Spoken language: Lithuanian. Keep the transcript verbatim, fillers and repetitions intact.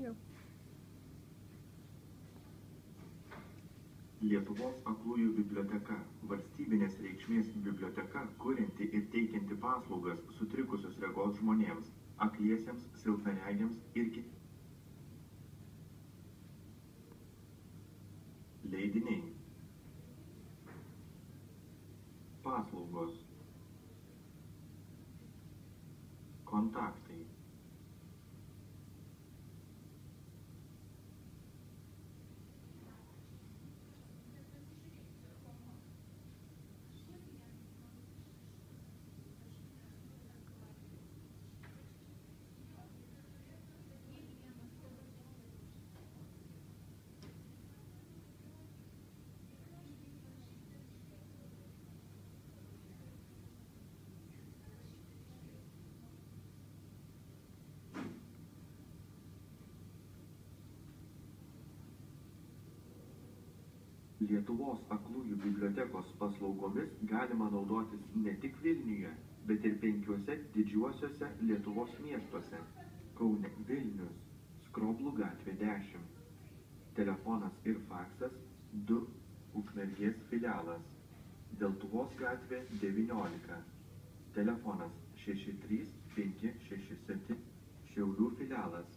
daugiau. Lietuvos aklųjų biblioteka – valstybinės reikšmės biblioteka, kurianti ir teikianti paslaugas sutrikusius regos žmonėms, akliesiems, silpnaregiams ir kitiems. Leidiniai. Paslaugos. Kontaktai. Lietuvos aklųjų bibliotekos paslaugomis galima naudotis ne tik Vilniuje, bet ir penkiuose didžiuosiuose Lietuvos miestuose – Kaune, Vilnius, Skroblų gatvė dešimt. Telefonas ir faksas du, Ukmergės filialas. Deltuvos gatvė devyniolika. Telefonas šeši trys penki šeši septyni, Šiaulių filialas.